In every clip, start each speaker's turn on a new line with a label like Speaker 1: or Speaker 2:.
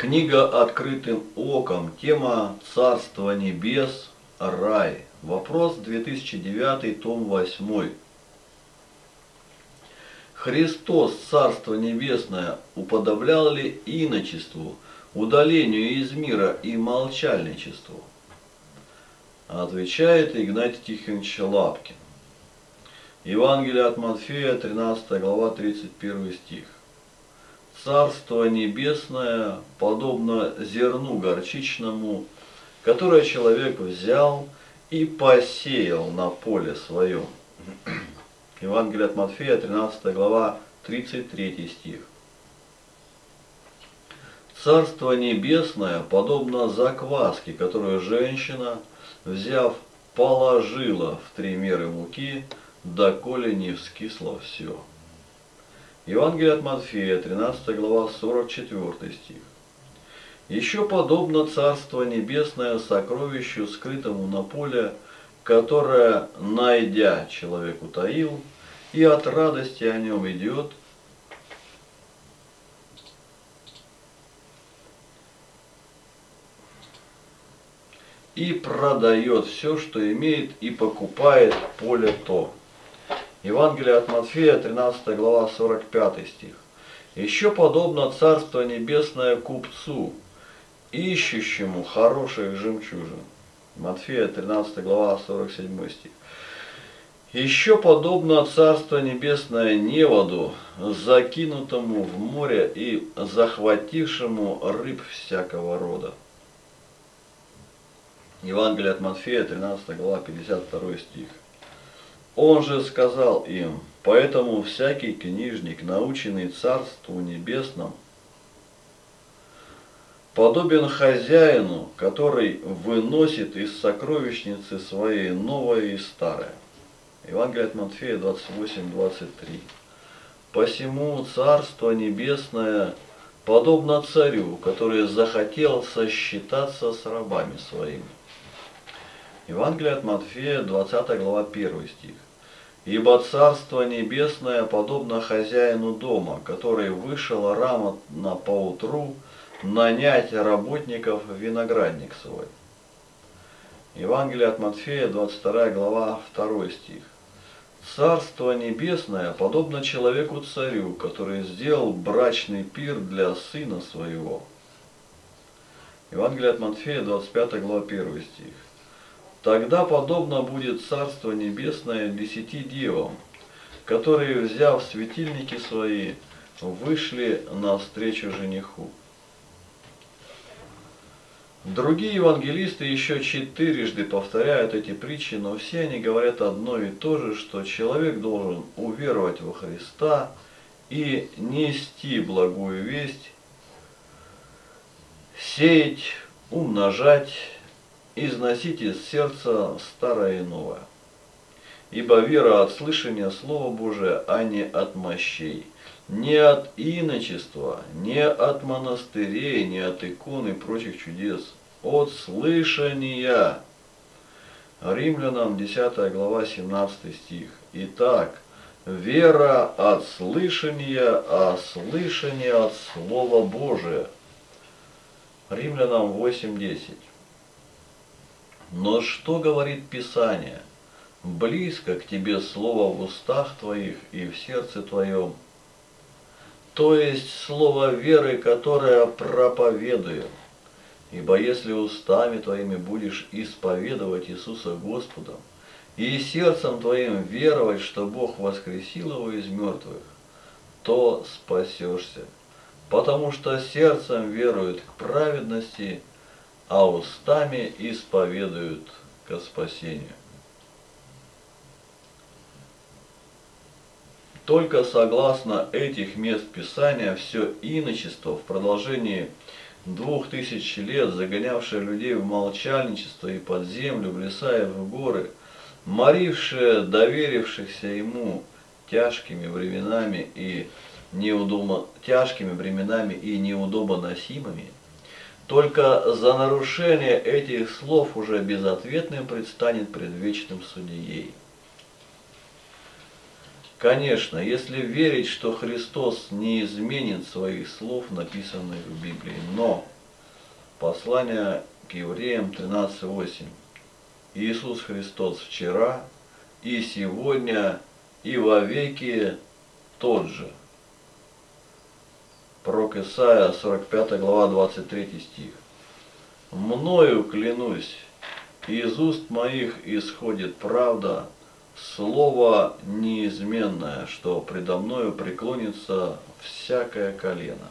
Speaker 1: Книга «Открытым оком». Тема «Царство небес. Рай». Вопрос 2009, том 8. Христос, Царство Небесное, уподоблял ли иночеству, удалению из мира и молчальничеству? Отвечает Игнатий Тихонович Лапкин. Евангелие от Матфея, 13 глава, 31 стих. Царство Небесное подобно зерну горчичному, которое человек взял и посеял на поле своем. Евангелие от Матфея, 13 глава, 33 стих. Царство Небесное подобно закваске, которую женщина, взяв, положила в 3 меры муки, доколе не вскисло все. Евангелие от Матфея, 13 глава, 44 стих. Еще подобно Царство Небесное сокровищу, скрытому на поле, которое, найдя, человек утаил, и от радости о нем идет, и продает все, что имеет, и покупает поле то. Евангелие от Матфея, 13 глава, 45 стих. Еще подобно Царство Небесное купцу, ищущему хороших жемчужин. Матфея, 13 глава, 47 стих. Еще подобно Царство Небесное неводу, закинутому в море и захватившему рыб всякого рода. Евангелие от Матфея, 13 глава, 52 стих. Он же сказал им: поэтому всякий книжник, наученный Царству Небесному, подобен хозяину, который выносит из сокровищницы своей новое и старое. Евангелие от Матфея 28:23. Посему Царство Небесное подобно царю, который захотел сосчитаться с рабами своими. Евангелие от Матфея 20 глава 1 стих. Ибо Царство Небесное подобно хозяину дома, который вышел рано поутру нанять работников в виноградник свой. Евангелие от Матфея, 22 глава, 2 стих. Царство Небесное подобно человеку-царю, который сделал брачный пир для сына своего. Евангелие от Матфея, 25 глава, 1 стих. Тогда подобно будет Царство Небесное 10 девам, которые, взяв светильники свои, вышли навстречу жениху. Другие евангелисты еще 4 повторяют эти притчи, но все они говорят одно и то же, что человек должен уверовать во Христа и нести благую весть, сеять, умножать, износить из сердца старое и новое. Ибо вера от слышания Слова Божия, а не от мощей, не от иночества, не от монастырей, не от икон и прочих чудес, от слышания. Римлянам 10 глава 17 стих. Итак, вера от слышания, а слышание от Слова Божия. Римлянам 8:10. Но что говорит Писание? Близко к тебе слово в устах твоих и в сердце твоем, то есть слово веры, которое проповедуем. Ибо если устами твоими будешь исповедовать Иисуса Господом, и сердцем твоим веровать, что Бог воскресил его из мертвых, то спасешься. Потому что сердцем веруют к праведности, а устами исповедуют ко спасению. Только согласно этих мест Писания все иночество в продолжении 2000 лет, загонявшее людей в молчальничество и под землю, в леса и в горы, морившее доверившихся ему тяжкими временами и неудобоносимыми, только за нарушение этих слов уже безответным предстанет пред вечным судьей. Конечно, если верить, что Христос не изменит своих слов, написанных в Библии. Но послание к евреям 13:8. Иисус Христос вчера и сегодня и вовеки тот же. Пророк Исаия, 45 глава, 23 стих. Мною клянусь, из уст моих исходит правда, слово неизменное, что предо мною преклонится всякое колено.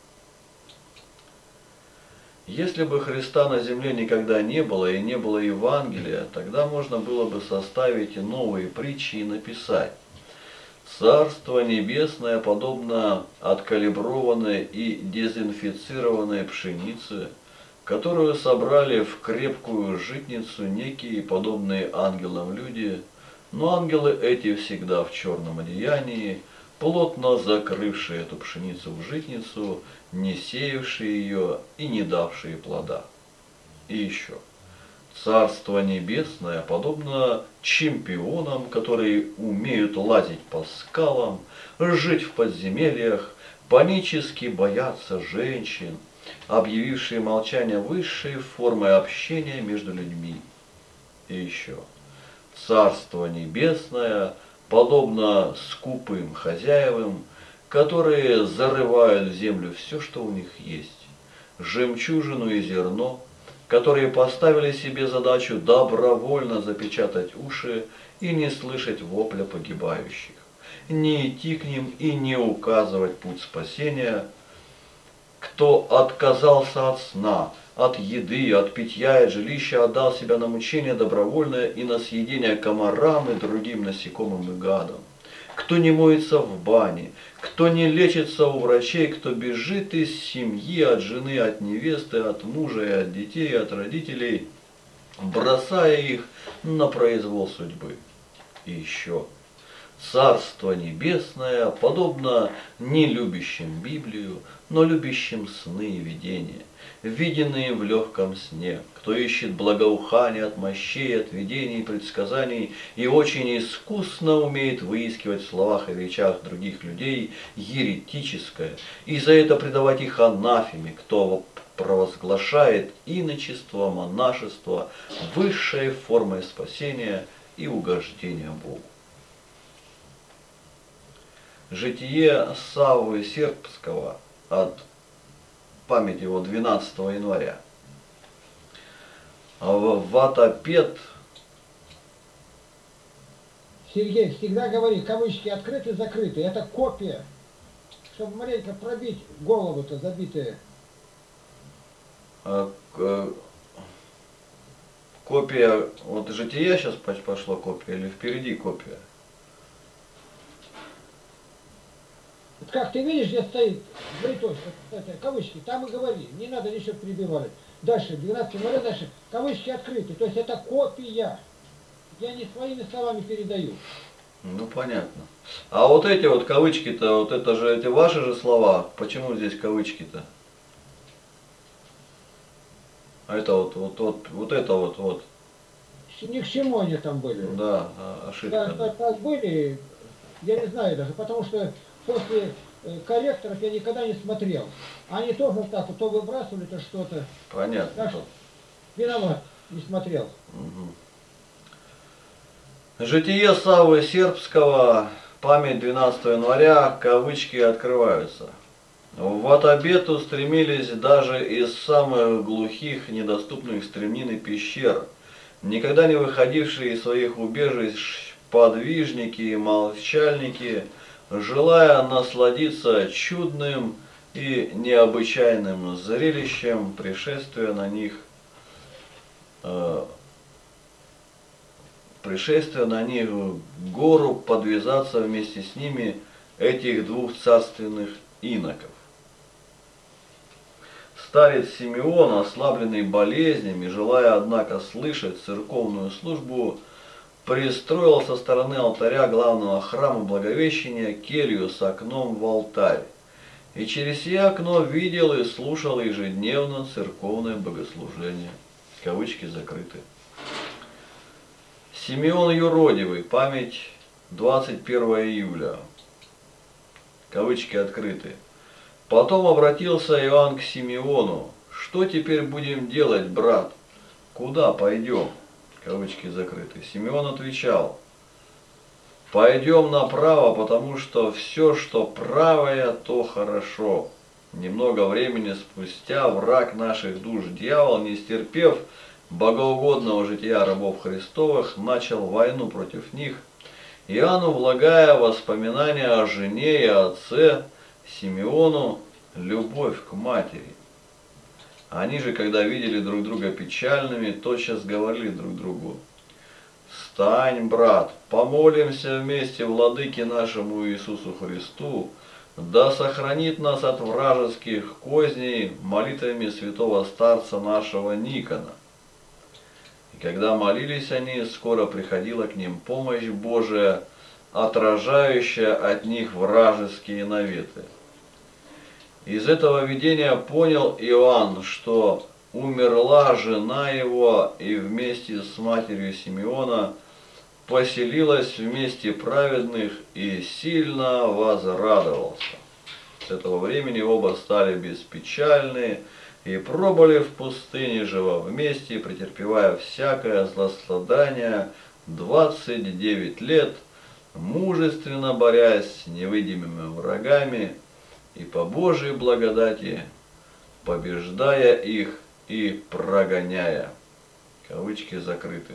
Speaker 1: Если бы Христа на земле никогда не было и не было Евангелия, тогда можно было бы составить новые притчи и написать: Царство Небесное подобно откалиброванной и дезинфицированной пшенице, которую собрали в крепкую житницу некие подобные ангелам люди, но ангелы эти всегда в черном одеянии, плотно закрывшие эту пшеницу в житницу, не сеявшие ее и не давшие плода. И еще. Царство Небесное подобно чемпионам, которые умеют лазить по скалам, жить в подземельях, панически бояться женщин, объявившие молчание высшей формой общения между людьми. И еще. Царство Небесное подобно скупым хозяевам, которые зарывают в землю все, что у них есть, жемчужину и зерно, которые поставили себе задачу добровольно запечатать уши и не слышать вопля погибающих, не идти к ним и не указывать путь спасения. Кто отказался от сна, от еды, от питья и от жилища, отдал себя на мучение добровольное и на съедение комарам и другим насекомым и гадам. Кто не моется в бане, кто не лечится у врачей, кто бежит из семьи, от жены, от невесты, от мужа и от детей, от родителей, бросая их на произвол судьбы. И еще. Царство Небесное подобно не любящим Библию, но любящим сны и видения, виденные в легком сне, кто ищет благоухания от мощей, от видений и предсказаний и очень искусно умеет выискивать в словах и речах других людей еретическое, и за это предавать их анафеме, кто провозглашает иночество, монашество высшей формой спасения и угождения Богу. Житие Саввы Сербского от памяти его 12 января. Ватапет.
Speaker 2: Сергей, всегда говори, кавычки открыты, закрыты. Это копия, чтобы маленько пробить голову-то забитые.
Speaker 1: Копия, вот жития сейчас пошла копия или впереди копия?
Speaker 2: Вот как ты видишь, где стоит бритош, это, кавычки, там и говори, не надо ничего перебивать. Дальше, 12 января, дальше, кавычки открыты, то есть это копия. Я не своими словами передаю.
Speaker 1: Ну понятно. А вот эти вот кавычки-то, вот это же эти ваши же слова. Почему здесь кавычки-то? А это вот это вот.
Speaker 2: Ни к чему они там были.
Speaker 1: Да, ошибка.
Speaker 2: Да, так были, я не знаю даже, потому что после корректоров я никогда не смотрел. Они тоже так вот то выбрасывали, то что-то.
Speaker 1: Понятно.
Speaker 2: Так что виноват, не смотрел.
Speaker 1: Угу. Житие Саввы Сербского, память 12 января, кавычки открываются. В Ватапет устремились даже из самых глухих, недоступных стремнин и пещер, никогда не выходившие из своих убежищ подвижники и молчальники, желая насладиться чудным и необычайным зрелищем пришествия на них гору, подвязаться вместе с ними этих двух царственных иноков. Старец Симеон, ослабленный болезнями, желая, однако, слышать церковную службу, пристроил со стороны алтаря главного храма Благовещения келью с окном в алтарь, и через сие окно видел и слушал ежедневно церковное богослужение. Кавычки закрыты. Симеон Юродивый, память 21 июля. Кавычки открыты. Потом обратился Иоанн к Симеону. Что теперь будем делать, брат? Куда пойдем? Кавычки закрыты. Симеон отвечал. Пойдем направо, потому что все, что правое, то хорошо. Немного времени спустя враг наших душ, дьявол, не стерпев богоугодного жития рабов Христовых, начал войну против них, Иоанну влагая воспоминания о жене и отце, Симеону любовь к матери. Они же, когда видели друг друга печальными, тотчас говорили друг другу: «Встань, брат, помолимся вместе владыке нашему Иисусу Христу, да сохранит нас от вражеских козней молитвами святого старца нашего Никона». И когда молились они, скоро приходила к ним помощь Божия, отражающая от них вражеские наветы. Из этого видения понял Иоанн, что умерла жена его, и вместе с матерью Симеона поселилась в месте праведных, и сильно возрадовался. С этого времени оба стали беспечальны и пробыли в пустыне, живо вместе, претерпевая всякое злострадание 29 лет, мужественно борясь с невидимыми врагами и по Божьей благодати побеждая их и прогоняя. Кавычки закрыты.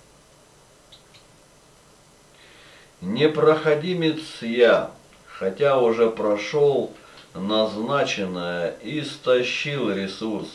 Speaker 1: Непроходимец я, хотя уже прошел назначенное, истощил ресурс.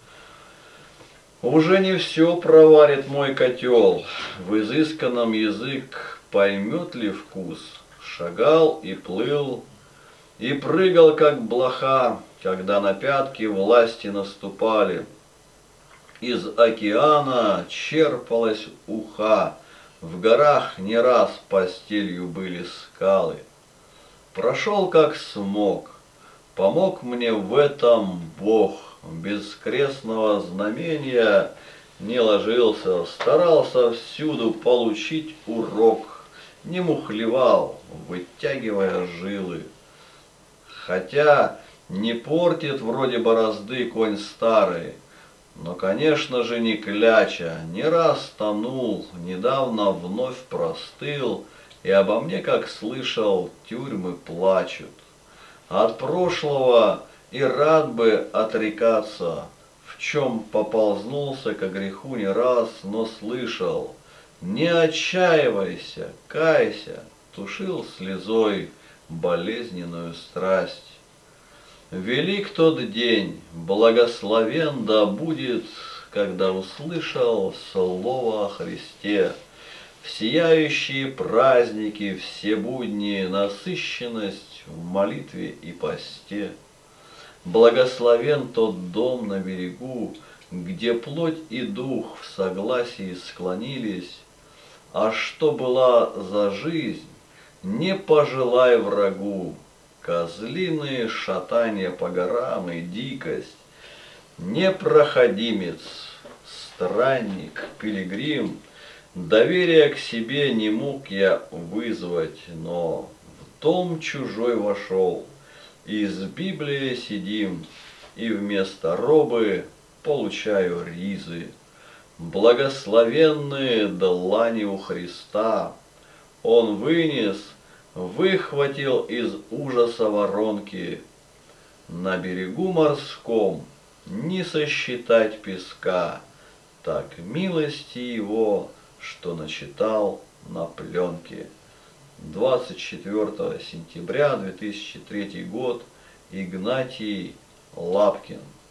Speaker 1: Уже не все проварит мой котел, в изысканном язык поймет ли вкус. Шагал и плыл, и прыгал, как блоха, когда на пятки власти наступали. Из океана черпалась уха, в горах не раз постелью были скалы. Прошел, как смог, помог мне в этом Бог. Без крестного знамения не ложился, старался всюду получить урок, не мухлевал, вытягивая жилы. Хотя не портит вроде борозды конь старый, но, конечно же, не кляча, не раз тонул, недавно вновь простыл, и обо мне, как слышал, тюрьмы плачут. От прошлого и рад бы отрекаться, в чем поползнулся ко греху не раз, но слышал: не отчаивайся, кайся, тушил слезой болезненную страсть. Велик тот день, благословен да будет, когда услышал слово о Христе. В сияющие праздники, все будни, насыщенность в молитве и посте. Благословен тот дом на берегу, где плоть и дух в согласии склонились. А что была за жизнь, не пожелай врагу. Козлиные шатания по горам и дикость. Непроходимец, странник, пилигрим, доверия к себе не мог я вызвать, но в дом чужой вошел. Из Библии сидим, и вместо робы получаю ризы. Благословенные длани у Христа Он вынес, выхватил из ужаса воронки. На берегу морском не сосчитать песка, так милости Его, что начитал на пленке. 24 сентября 2003 год. Игнатий Лапкин.